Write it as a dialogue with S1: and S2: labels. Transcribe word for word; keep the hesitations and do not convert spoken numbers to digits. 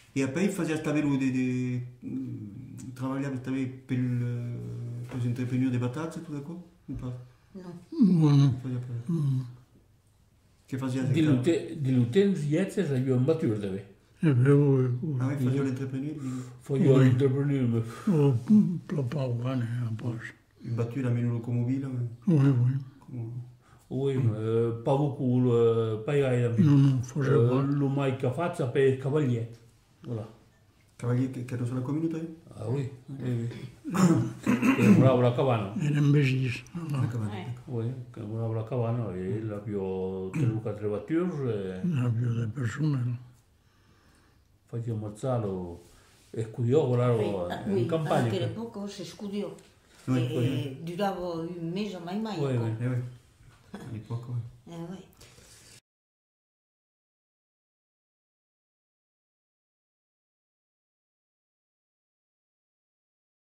S1: E poi faceva stavelo di, di lavorare per per gli intraprendenti di patate, tu d'accordo?
S2: No.
S3: Buono.
S1: Che faceva
S4: di l'utente ieri abbiamo un batturo da me.
S3: E avevo...
S1: A me faceva l'intraprendente?
S4: Faceva l'intraprendente.
S3: Ho plopao bene a posto.
S1: Il batturo a meno locomobile?
S3: Oui, oui.
S4: Oui, pas beaucoup, pas gaire.
S3: Non, non, faceva...
S4: Le mai che faccia per il cavaliere. Voilà.
S1: Cavaliere che era sulla comunità?
S4: Ah oui, oui. Lavorava la cabana.
S3: Era in Besis.
S1: La cabana.
S4: Oui, lavorava la cabana e l'abbiamo tenuto a tre voiture.
S3: Abbiamo delle persone.
S4: Faceva mazzalo e studiò, lavorava in campagna.
S2: Anche all'epoca si studiò. E durava un mese, mai mai.
S4: Oui, oui.
S1: Eh oui. À l'époque, oui.
S2: Eh oui.